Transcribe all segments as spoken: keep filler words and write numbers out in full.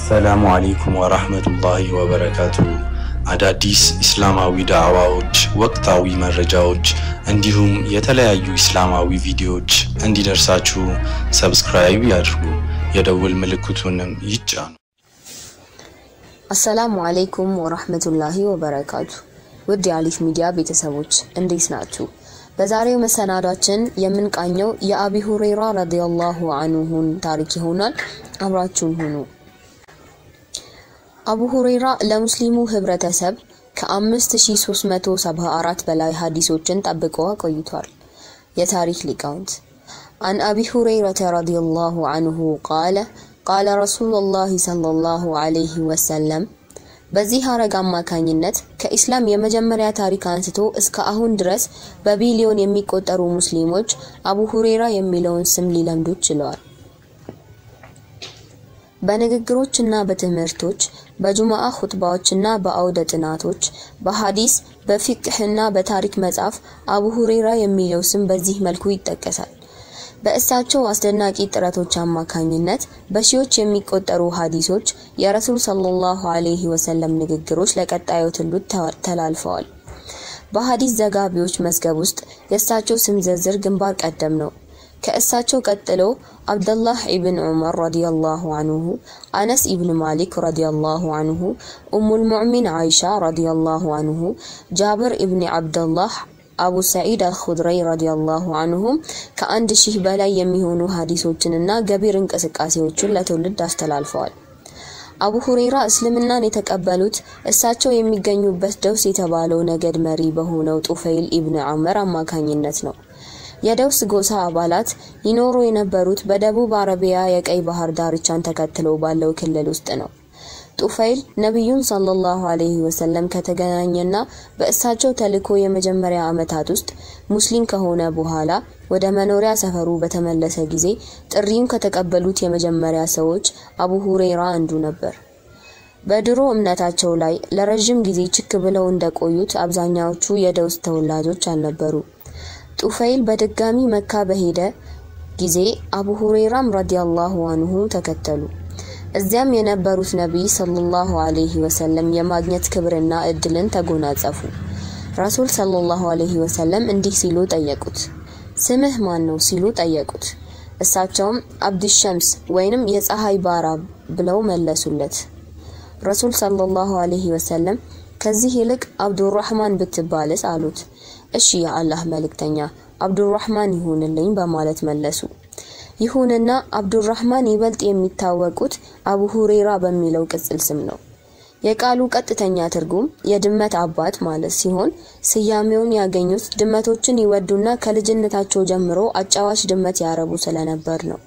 السلام عليكم ورحمة الله وبركاته. አዳዲስ እስላማዊ ዳዕዋዎች ወቅታዊ መረጃዎች እንዲሁም የተለያዩ እስላማዊ ቪዲዮዎች እንዲደርሳችሁ ሰብስክራይብ ያድርጉ የደውል ምልክቱንም ይጫኑ። አሰላሙ አለይኩም ወራህመቱላሂ ወበረካቱ። ውድ የአሊፍ ሚዲያ ቤተሰቦች እንዴት ናችሁ? በዛሬው መሰናዳችን የምንቃኘው የአቢ ሁረይራ ረዲየላሁ ዐንሁን ታሪክ ይሆናል። አብራችሁን ሁኑ። አቡ ሁረይራ ለሙስሊሙ ህብረተሰብ ከ5374 በላይ ሐዲሶችን ጠብቆ ቆይቷል። የታሪክ ሊቃውንት عن أبي هريرة رضي الله عنه قال قال رسول الله صلى الله عليه وسلم በዚህ ሐረግ አማካኝነት ከኢስላም የመጀመሪያ ታሪክ አንስቶ እስከ አሁን ድረስ በቢሊዮን የሚቆጠሩ ሙስሊሞች አቡ ሁረይራ የሚለውን ስም ሊለምዱ ችለዋል። በንግግሮችና በትምህርቶች በጁማዓ ኹጥባዎችና በአውደ ጥናቶች በሐዲስ በፊቅህና በታሪክ መጻፍ አቡ ሁረይራ የሚለው ስም በዚህ መልኩ ይጠቀሳል። በእሳቸው አስደናቂ ጥረቶች አማካኝነት በሺዎች የሚቆጠሩ ሐዲሶች የረሱል ሰለላሁ ዐለይሂ ወሰለም ንግግሮች ለቀጣዩ ትውልድ ተላልፈዋል። በሐዲስ ዘጋቢዎች መዝገብ ውስጥ የእሳቸው ስም ዝርዝር ግንባር ቀደም ነው። ከእሳቸው ቀጥሎ አብዱላህ ኢብኑ ዑመር ረዲየላሁ ዐንሁ፣ አነስ ኢብኑ ማሊክ ረዲየላሁ ዐንሁ፣ ኡሙል ሙእሚን አይሻ ረዲየላሁ ዐንሁ፣ ጃብር ኢብኑ አብዱላህ፣ አቡ ሰዒድ አልኹድሪ ረዲየላሁ ዐንሁም ከአንድ ሺህ በላይ የሚሆኑ ሐዲሶችንና ገቢር እንቅስቃሴዎችን ለትውልድ አስተላልፈዋል። አቡ ሁረይራ እስልምናን የተቀበሉት እሳቸው የሚገኙበት ደውስ የተባለው ነገድ መሪ በሆነው ጡፈይል ኢብኑ ዑመር አማካኝነት ነው። የደውስ ጎሳ አባላት ይኖሩ የነበሩት በደቡብ አረቢያ የቀይ ባህር ዳርቻን ተከትሎ ባለው ክልል ውስጥ ነው። ጡፈይል ነብዩን ሰለላሁ ዐለይሂ ወሰለም ከተገናኘና በእሳቸው ተልኮ የመጀመሪያ አመታት ውስጥ ሙስሊም ከሆነ በኋላ ወደ መኖሪያ ሰፈሩ በተመለሰ ጊዜ ጥሪውን ከተቀበሉት የመጀመሪያ ሰዎች አቡ ሁረይራ አንዱ ነበር። በድሮ እምነታቸው ላይ ለረጅም ጊዜ ችክ ብለው እንደቆዩት አብዛኛዎቹ የደውስ ተወላጆች አልነበሩ። ጡፈይል በድጋሚ መካ በሄደ ጊዜ አቡ ሁረይራም ረዲየላሁ ዐንሁ ተከተሉ። እዚያም የነበሩት ነብይ ሰለላሁ ዐለይሂ ወሰለም የማግኘት ክብርና እድልን ተጎናጸፉ። ረሱል ሰለላሁ ዐለይሂ ወሰለም እንዲህ ሲሉ ጠየቁት። ስምህ ማን ነው ሲሉ ጠየቁት። እሳቸውም አብዱ ሸምስ ወይንም የፀሐይ ባራ ብለው መለሱለት። ረሱል ሰለላሁ ዐለይሂ ወሰለም ከዚህ ይልቅ አብዱራህማን ብትባልስ አሉት። እሺ የአላህ መልእክተኛ አብዱራህማን ይሁንልኝ በማለት መለሱ። ይሁንና አብዱራህማን ይበልጥ የሚታወቁት አቡ ሁረይራ በሚለው ቅጽል ስም ነው። የቃሉ ቀጥተኛ ትርጉም የድመት አባት ማለት ሲሆን ስያሜውን ያገኙት ድመቶችን ይወዱና ከልጅነታቸው ጀምሮ አጫዋች ድመት ያረቡ ስለነበር ነው።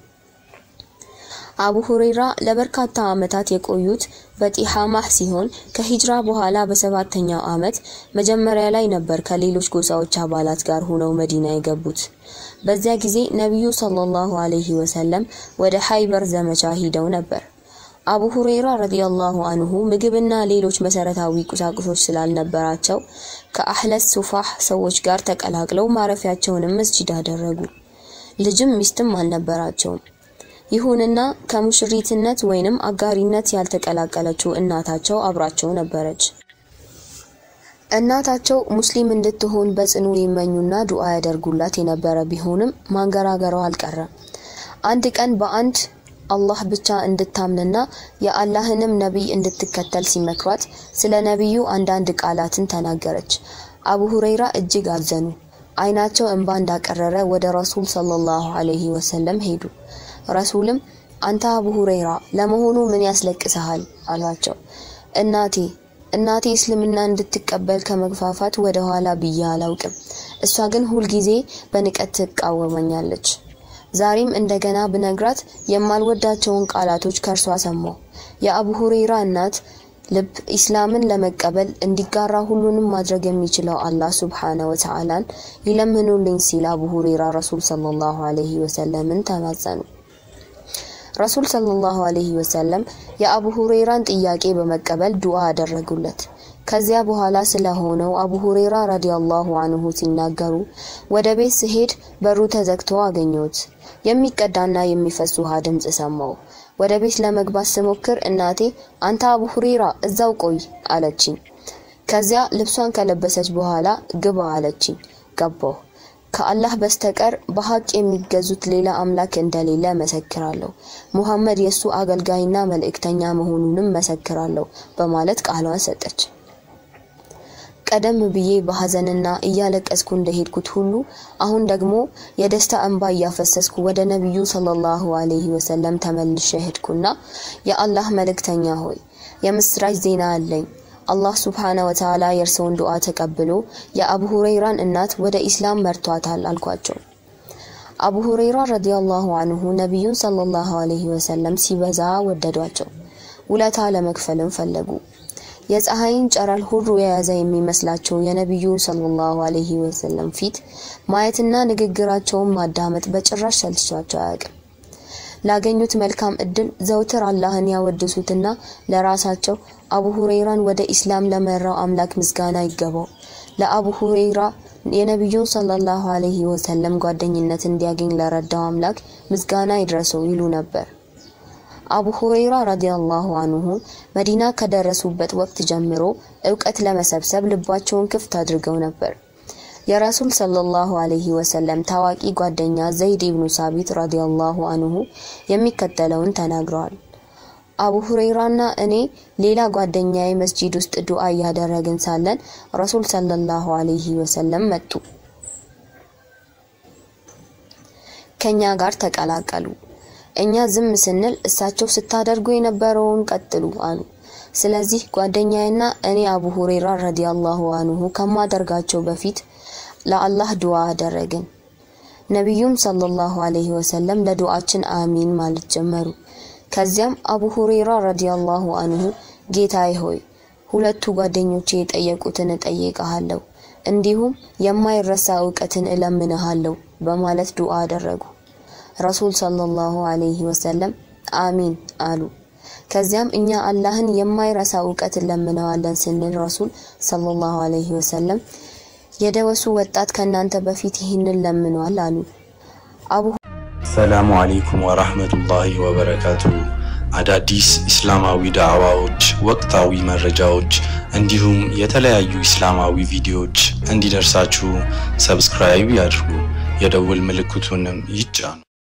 አቡ ሁረይራ ለበርካታ አመታት የቆዩት በጢሃማህ ሲሆን ከሂጅራ በኋላ በሰባተኛው አመት መጀመሪያ ላይ ነበር ከሌሎች ጎሳዎች አባላት ጋር ሆነው መዲና የገቡት። በዚያ ጊዜ ነብዩ ሰለላሁ ዐለይሂ ወሰለም ወደ ሃይበር ዘመቻ ሄደው ነበር። አቡ ሁረይራ ረዲየላሁ ዐንሁ ምግብና ሌሎች መሰረታዊ ቁሳቁሶች ስላልነበራቸው ከአህለስ ሱፋህ ሰዎች ጋር ተቀላቅለው ማረፊያቸውን መስጂድ አደረጉ። ልጅም ሚስትም አልነበራቸው። ይሁንና ከሙሽሪትነት ወይንም አጋሪነት ያልተቀላቀለችው እናታቸው አብራቸው ነበረች። እናታቸው ሙስሊም እንድትሆን በጽኑ ይመኙና ዱዓ ያደርጉላት የነበረ ቢሆንም ማንገራገረው አልቀረም። አንድ ቀን በአንድ አላህ ብቻ እንድታምንና የአላህንም ነብይ እንድትከተል ሲመክሯት ስለ ነብዩ አንዳንድ ቃላትን ተናገረች። አቡ ሁረይራ እጅግ አዘኑ። አይናቸው እንባ እንዳቀረረ ወደ ረሱል ሰለላሁ ዐለይሂ ወሰለም ሄዱ። ረሱልም አንተ አቡ ሁረይራ ለመሆኑ ምን ያስለቅሰሃል አሏቸው። እናቴ እናቴ እስልምና እንድትቀበል ከመግፋፋት ወደ ኋላ ብያ አላውቅም። እሷ ግን ሁሉ ጊዜ በንቀት ተቃወመኛለች። ዛሬም እንደገና ብነግራት የማልወዳቸውን ቃላቶች ከርሷ ሰማው። የአቡ ሁረይራ እናት ልብ ኢስላምን ለመቀበል እንዲጋራ ሁሉንም ማድረግ የሚችለው አላህ ሱብሓነሁ ወተዓላን ይለምኑልኝ ሲል አቡ ሁረይራ ረሱል ሰለላሁ ዐለይሂ ወሰለምን ተማጸኑ። ረሱል ሰለላሁ ዐለይሂ ወሰለም የአቡ ሁረይራን ጥያቄ በመቀበል ዱዓ አደረጉለት። ከዚያ በኋላ ስለሆነው አቡ ሁረይራ ረዲየላሁ ዐንሁ ሲናገሩ ወደ ቤት ሲሄድ በሩ ተዘግቶ አገኘሁት። የሚቀዳና የሚፈስ ውሃ ድምጽ ሰማው። ወደ ቤት ለመግባት ስሞክር እናቴ አንተ አቡ ሁረይራ እዛው ቆይ አለችኝ። ከዚያ ልብሷን ከለበሰች በኋላ ግባ አለችኝ። ገባሁ። ከአላህ በስተቀር በሐቅ የሚገዙት ሌላ አምላክ እንደሌለ መሰክራለሁ። ሙሐመድ የሱ አገልጋይና መልእክተኛ መሆኑንም መሰክራለሁ በማለት ቃሏን ሰጠች። ቀደም ብዬ በሐዘንና እያለቀስኩ እንደሄድኩት ሁሉ አሁን ደግሞ የደስታ እንባ ያፈሰስኩ ወደ ነብዩ ሰለላሁ ዐለይሂ ወሰለም ተመልሼ ሄድኩና የአላህ መልእክተኛ ሆይ የምስራች ዜና አለኝ። አላህ Subhanahu Wa Ta'ala የርሰውን ዱዓ ተቀብሎ የአቡ ሁረይራን እናት ወደ ኢስላም መርቷታል አልኳቸው። አቡ ሁረይራ ረዲየላሁ ዐንሁ ነብዩን ሰለላሁ ዐለይሂ ወሰለም ሲበዛ ወደዷቸው። ውለታ ለመክፈልም ፈለጉ። የፀሐይን ጨረር ሁሉ የያዘ የሚመስላቸው የነብዩ ሰለላሁ ዐለይሂ ወሰለም ፊት ማየትና ንግግራቸውን ማዳመጥ በጭራሽ ሰልችቷቸው አያውቅም። ላገኙት መልካም እድል ዘውትር አላህን ያወድሱትና ለራሳቸው አቡ ሁረይራን ወደ ኢስላም ለመራው አምላክ ምስጋና ይገባው፣ ለአቡ ሁረይራ የነብዩ ሰለላሁ ዐለይሂ ወሰለም ጓደኝነት እንዲያገኝ ለረዳው አምላክ ምስጋና ይድረሰው ይሉ ነበር። አቡ ሁረይራ ረዲየላሁ ዐንሁ መዲና ከደረሱበት ወቅት ጀምሮ ዕውቀት ለመሰብሰብ ልባቸውን ክፍት አድርገው ነበር። የራሱል ሰለላሁ ዐለይሂ ወሰለም ታዋቂ ጓደኛ ዘይድ ኢብኑ ሳቢት ረዲየላሁ ዐንሁ የሚከተለውን ተናግረዋል። አቡ ሁረይራና እኔ ሌላ ጓደኛዬ መስጂድ ውስጥ ዱዓ ያደረግን ሳለን ረሱል ሰለላሁ ዐለይሂ ወሰለም መጡ። ከኛ ጋር ተቀላቀሉ። እኛ ዝም ስንል እሳቸው ስታደርጉ የነበረውን ቀጥሉ አሉ። ስለዚህ ጓደኛዬና እኔ አቡ ሁረይራ ረዲየላሁ ዐንሁ ከማደርጋቸው በፊት ለአላህ ዱዓ አደረግን። ነብዩም ሰለላሁ ዐለይሂ ወሰለም ለዱዓችን አሚን ማለት ጀመሩ። ከዚያም አቡ ሁረይራ ረዲየላሁ ዐንሁ ጌታዬ ሆይ ሁለቱ ጓደኞቼ የጠየቁትን ጠይቀሃለሁ፣ እንዲሁም የማይረሳ ዕውቀትን እለምንሃለሁ በማለት ዱዓ አደረጉ። ረሱል ሰለላሁ ዐለይሂ ወሰለም አሚን አሉ። ከዚያም እኛ አላህን የማይረሳ ዕውቀትን ለምነዋለን ስንል ረሱል ሰለላሁ ዐለይሂ ወሰለም የደወሱ ወጣት ከናንተ በፊት ይህንን ለምኗል አሉ። አቡ ሰላሙ አለይኩም ወራህመቱላሂ ወበረካቱ። አዳዲስ እስላማዊ ዳዕዋዎች፣ ወቅታዊ መረጃዎች እንዲሁም የተለያዩ እስላማዊ ቪዲዮዎች እንዲደርሳችሁ ሰብስክራይብ ያድርጉ፣ የደውል ምልክቱንም ይጫኑ።